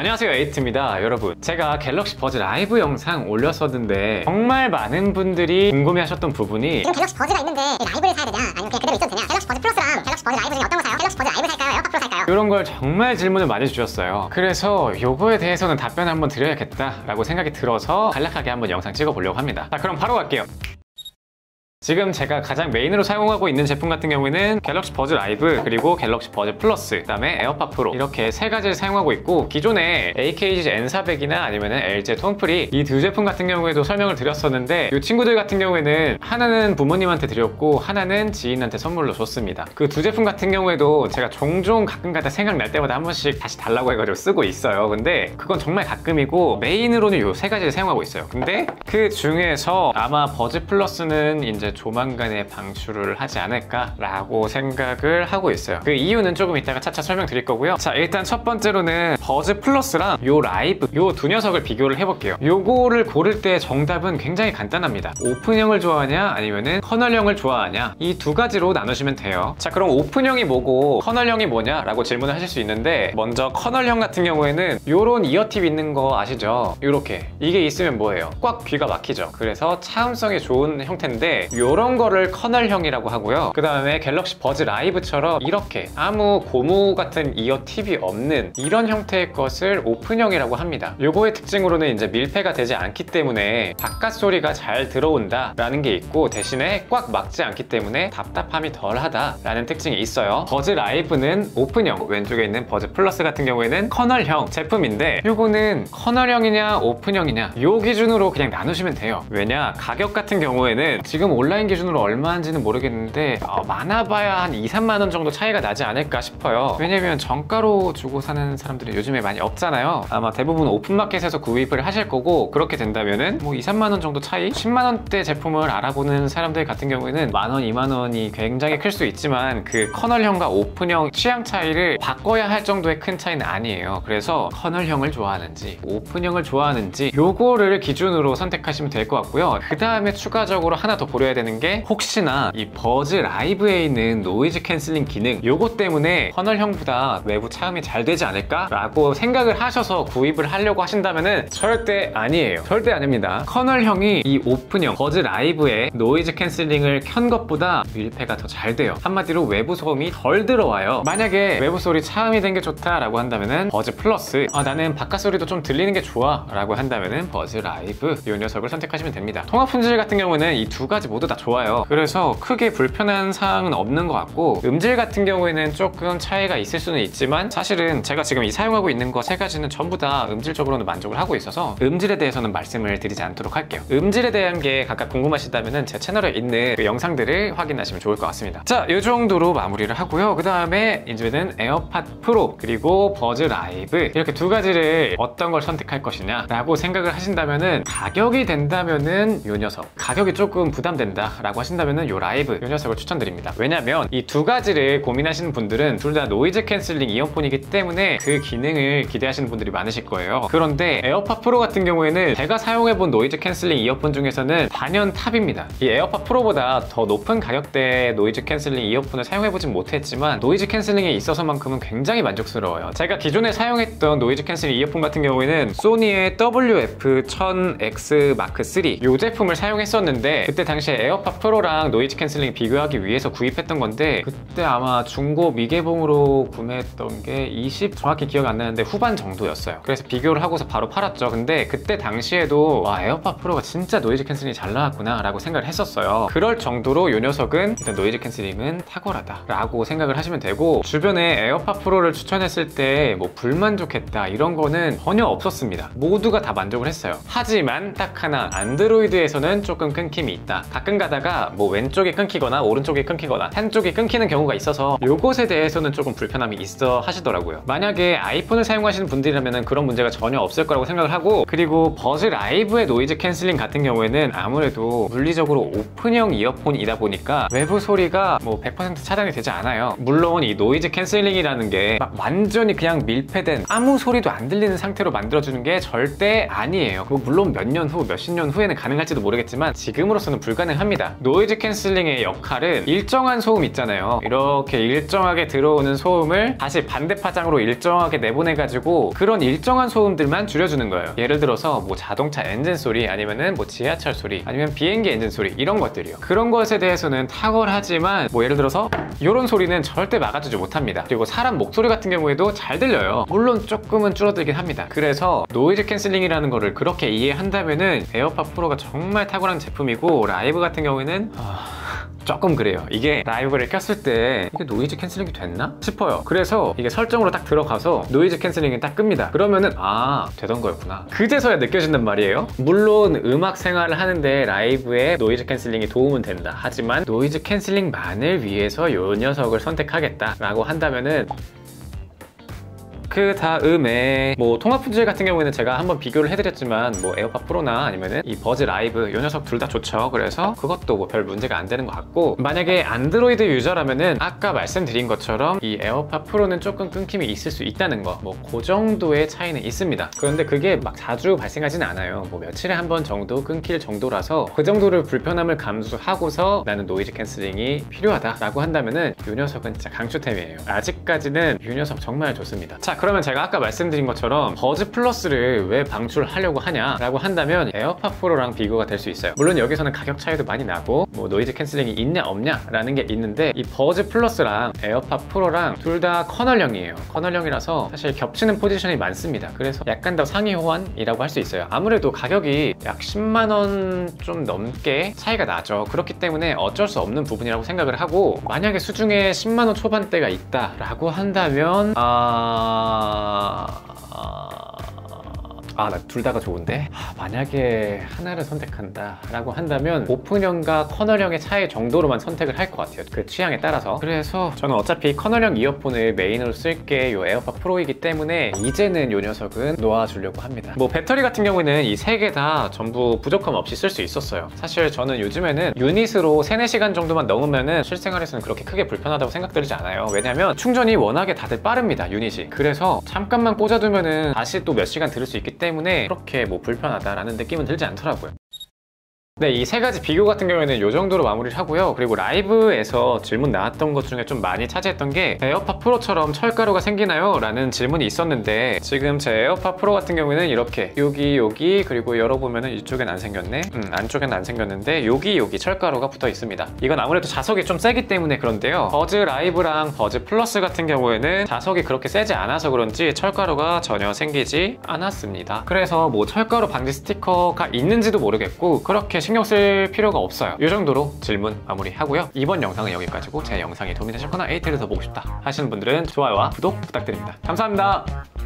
안녕하세요, 에이트입니다. 여러분, 제가 갤럭시 버즈 라이브 영상 올렸었는데 정말 많은 분들이 궁금해하셨던 부분이 지금 갤럭시 버즈가 있는데 라이브를 사야 되냐 아니면 그냥 그대로 있어도 되냐, 갤럭시 버즈 플러스랑 갤럭시 버즈 라이브 중에 어떤 거 사요? 갤럭시 버즈 라이브 살까요? 에어팟 프로 살까요? 이런 걸 정말 질문을 많이 주셨어요. 그래서 요거에 대해서는 답변을 한번 드려야겠다라고 생각이 들어서 간략하게 한번 영상 찍어보려고 합니다. 자, 그럼 바로 갈게요. 지금 제가 가장 메인으로 사용하고 있는 제품 같은 경우에는 갤럭시 버즈 라이브, 그리고 갤럭시 버즈 플러스, 그 다음에 에어팟 프로, 이렇게 세 가지를 사용하고 있고, 기존에 AKG N400이나 아니면 LG 톰프리 이 두 제품 같은 경우에도 설명을 드렸었는데, 이 친구들 같은 경우에는 하나는 부모님한테 드렸고 하나는 지인한테 선물로 줬습니다. 그 두 제품 같은 경우에도 제가 종종 가끔가다 생각날 때마다 한 번씩 다시 달라고 해가지고 쓰고 있어요. 근데 그건 정말 가끔이고 메인으로는 이 세 가지를 사용하고 있어요. 근데 그 중에서 아마 버즈 플러스는 이제 조만간에 방출을 하지 않을까라고 생각을 하고 있어요. 그 이유는 조금 이따가 차차 설명드릴 거고요. 자, 일단 첫 번째로는 버즈 플러스랑 요 라이브, 요 두 녀석을 비교를 해볼게요. 요거를 고를 때 정답은 굉장히 간단합니다. 오픈형을 좋아하냐 아니면은 커널형을 좋아하냐, 이 두 가지로 나누시면 돼요. 자, 그럼 오픈형이 뭐고 커널형이 뭐냐 라고 질문을 하실 수 있는데, 먼저 커널형 같은 경우에는 요런 이어팁 있는 거 아시죠? 요렇게 이게 있으면 뭐예요? 꽉 귀가 막히죠. 그래서 차음성이 좋은 형태인데 요런 거를 커널형이라고 하고요. 그 다음에 갤럭시 버즈 라이브처럼 이렇게 아무 고무 같은 이어 팁이 없는 이런 형태의 것을 오픈형이라고 합니다. 요거의 특징으로는 이제 밀폐가 되지 않기 때문에 바깥 소리가 잘 들어온다 라는 게 있고, 대신에 꽉 막지 않기 때문에 답답함이 덜하다 라는 특징이 있어요. 버즈 라이브는 오픈형, 왼쪽에 있는 버즈 플러스 같은 경우에는 커널형 제품인데, 요거는 커널형이냐 오픈형이냐 요 기준으로 그냥 나누시면 돼요. 왜냐, 가격 같은 경우에는 지금 온라인 기준으로 얼마인지는 모르겠는데 많아봐야 한 2, 3만 원 정도 차이가 나지 않을까 싶어요. 왜냐면 정가로 주고 사는 사람들이 요즘에 많이 없잖아요. 아마 대부분 오픈마켓에서 구입을 하실 거고, 그렇게 된다면은 뭐 2, 3만 원 정도 차이? 10만 원대 제품을 알아보는 사람들 같은 경우에는 만 원, 2만 원이 굉장히 클 수 있지만 그 커널형과 오픈형 취향 차이를 바꿔야 할 정도의 큰 차이는 아니에요. 그래서 커널형을 좋아하는지 오픈형을 좋아하는지 요거를 기준으로 선택하시면 될 것 같고요. 그 다음에 추가적으로 하나 더 고려해야 되는 게, 혹시나 이 버즈 라이브에 있는 노이즈 캔슬링 기능, 요거 때문에 커널형보다 외부 차음이 잘 되지 않을까? 라고 생각을 하셔서 구입을 하려고 하신다면은 절대 아니에요. 절대 아닙니다. 커널형이 이 오픈형 버즈 라이브에 노이즈 캔슬링을 켠 것보다 밀폐가 더 잘 돼요. 한마디로 외부 소음이 덜 들어와요. 만약에 외부 소리 차음이 된 게 좋다라고 한다면은 버즈 플러스, 나는 바깥 소리도 좀 들리는 게 좋아 라고 한다면은 버즈 라이브, 이 녀석을 선택하시면 됩니다. 통합 품질 같은 경우는 이 두 가지 모두 다 좋아요. 그래서 크게 불편한 사항은 없는 것 같고, 음질 같은 경우에는 조금 차이가 있을 수는 있지만 사실은 제가 지금 이 사용하고 있는 거 세 가지는 전부 다 음질적으로는 만족을 하고 있어서 음질에 대해서는 말씀을 드리지 않도록 할게요. 음질에 대한 게 각각 궁금하시다면 제 채널에 있는 그 영상들을 확인하시면 좋을 것 같습니다. 자, 이 정도로 마무리를 하고요. 그 다음에 이제는 에어팟 프로 그리고 버즈 라이브, 이렇게 두 가지를 어떤 걸 선택할 것이냐 라고 생각을 하신다면은, 가격이 된다면은 요 녀석, 가격이 조금 부담된다 라고 하신다면은 요 라이브, 요 녀석을 추천드립니다. 왜냐면 이 두 가지를 고민하시는 분들은 둘 다 노이즈 캔슬링 이어폰이기 때문에 그 기능을 기대하시는 분들이 많으실 거예요. 그런데 에어팟 프로 같은 경우에는 제가 사용해본 노이즈 캔슬링 이어폰 중에서는 단연 탑입니다. 이 에어팟 프로보다 더 높은 가격대의 노이즈 캔슬링 이어폰을 사용해보진 못했지만 노이즈 캔슬링에 있어서만큼은 굉장히 만족스러워요. 제가 기존에 사용했던 노이즈 캔슬링 이어폰 같은 경우에는 소니의 WF-1000X 마크 3 이 제품을 사용했었는데, 그때 당시에 에어팟 프로랑 노이즈 캔슬링 비교하기 위해서 구입했던 건데, 그때 아마 중고 미개봉으로 구매했던 게 20, 정확히 기억이 안 나는데 후반 정도였어요. 그래서 비교를 하고서 바로 팔았죠. 근데 그때 당시에도 와, 에어팟 프로가 진짜 노이즈 캔슬링이 잘 나왔구나 라고 생각을 했었어요. 그럴 정도로 이 녀석은 일단 노이즈 캔슬링은 탁월하다 라고 생각을 하시면 되고, 주변에 에어팟 프로를 추천했을 때 뭐 불만족했다 이런 거는 전혀 없었습니다. 모두가 다 만족을 했어요. 하지만 딱 하나, 안드로이드에서는 조금 끊김이 있다. 가끔 가다가 뭐 왼쪽이 끊기거나 오른쪽이 끊기거나 한쪽이 끊기는 경우가 있어서 요것에 대해서는 조금 불편함이 있어 하시더라고요. 만약에 아이폰을 사용하시는 분들이라면 그런 문제가 전혀 없을 거라고 생각을 하고, 그리고 버즈 라이브의 노이즈 캔슬링 같은 경우에는 아무래도 물리적으로 오픈형 이어폰이다 보니까 외부 소리가 뭐 100% 차단이 되지 않아요. 물론 이 노이즈 캔슬링이라는 게 막 완전히 그냥 밀폐된 아무 소리도 안 들리는 상태로 만들어주는 게 절대 아니에요. 물론 몇 년 후, 몇십 년 후에는 가능할지도 모르겠지만 지금으로서는 불가능합니다. 합니다. 노이즈 캔슬링의 역할은 일정한 소음 있잖아요. 이렇게 일정하게 들어오는 소음을 다시 반대 파장으로 일정하게 내보내가지고 그런 일정한 소음들만 줄여주는 거예요. 예를 들어서 뭐 자동차 엔진 소리, 아니면은 뭐 지하철 소리, 아니면 비행기 엔진 소리, 이런 것들이요. 그런 것에 대해서는 탁월하지만 뭐 예를 들어서 이런 소리는 절대 막아주지 못합니다. 그리고 사람 목소리 같은 경우에도 잘 들려요. 물론 조금은 줄어들긴 합니다. 그래서 노이즈 캔슬링이라는 거를 그렇게 이해한다면은 에어팟 프로가 정말 탁월한 제품이고, 라이브 같은 경우에는 조금 그래요. 이게 라이브를 켰을 때 이게 노이즈 캔슬링이 됐나 싶어요. 그래서 이게 설정으로 딱 들어가서 노이즈 캔슬링이 딱 끕니다. 그러면은 되던 거였구나, 그제서야 느껴진단 말이에요. 물론 음악 생활을 하는데 라이브에 노이즈 캔슬링이 도움은 된다. 하지만 노이즈 캔슬링만을 위해서 이 녀석을 선택하겠다 라고 한다면은, 그 다음에 뭐 통합 품질 같은 경우에는 제가 한번 비교를 해드렸지만 뭐 에어팟 프로나 아니면은 이 버즈 라이브, 이 녀석 둘 다 좋죠. 그래서 그것도 뭐 별 문제가 안 되는 것 같고, 만약에 안드로이드 유저라면은 아까 말씀드린 것처럼 이 에어팟 프로는 조금 끊김이 있을 수 있다는 거, 뭐 그 정도의 차이는 있습니다. 그런데 그게 막 자주 발생하진 않아요. 뭐 며칠에 한 번 정도 끊길 정도라서 그 정도를 불편함을 감수하고서 나는 노이즈 캔슬링이 필요하다 라고 한다면은 이 녀석은 진짜 강추템이에요. 아직까지는 이 녀석 정말 좋습니다. 자, 그러면 제가 아까 말씀드린 것처럼 버즈 플러스를 왜 방출하려고 하냐라고 한다면 에어팟 프로랑 비교가 될 수 있어요. 물론 여기서는 가격 차이도 많이 나고 뭐 노이즈 캔슬링이 있냐 없냐 라는 게 있는데, 이 버즈 플러스랑 에어팟 프로랑 둘 다 커널형이에요. 커널형이라서 사실 겹치는 포지션이 많습니다. 그래서 약간 더 상위 호환이라고 할 수 있어요. 아무래도 가격이 약 10만원 좀 넘게 차이가 나죠. 그렇기 때문에 어쩔 수 없는 부분이라고 생각을 하고, 만약에 수중에 10만원 초반대가 있다라고 한다면 나 둘 다가 좋은데 만약에 하나를 선택한다 라고 한다면 오픈형과 커널형의 차이 정도로만 선택을 할 것 같아요. 그 취향에 따라서. 그래서 저는 어차피 커널형 이어폰을 메인으로 쓸게 요 에어팟 프로이기 때문에 이제는 요 녀석은 놓아주려고 합니다. 뭐 배터리 같은 경우에는 이 세 개 다 전부 부족함 없이 쓸 수 있었어요. 사실 저는 요즘에는 유닛으로 3-4시간 정도만 넘으면은 실생활에서는 그렇게 크게 불편하다고 생각들지 않아요. 왜냐면 충전이 워낙에 다들 빠릅니다, 유닛이. 그래서 잠깐만 꽂아두면은 다시 또 몇 시간 들을 수 있기 때문에 그렇게 뭐 불편하다라는 느낌은 들지 않더라고요. 네, 이 세 가지 비교 같은 경우에는 이 정도로 마무리를 하고요. 그리고 라이브에서 질문 나왔던 것 중에 좀 많이 차지했던 게 에어팟 프로처럼 철가루가 생기나요? 라는 질문이 있었는데, 지금 제 에어팟 프로 같은 경우에는 이렇게 여기 그리고 열어보면은 이쪽엔 안 생겼네, 안쪽엔 안 생겼는데 여기 철가루가 붙어 있습니다. 이건 아무래도 자석이 좀 세기 때문에 그런데요, 버즈 라이브랑 버즈 플러스 같은 경우에는 자석이 그렇게 세지 않아서 그런지 철가루가 전혀 생기지 않았습니다. 그래서 뭐 철가루 방지 스티커가 있는지도 모르겠고 그렇게 신경 쓸 필요가 없어요. 이 정도로 질문 마무리하고요. 이번 영상은 여기까지고, 제 영상이 도움이 되셨거나 에이테를 더 보고 싶다 하시는 분들은 좋아요와 구독 부탁드립니다. 감사합니다.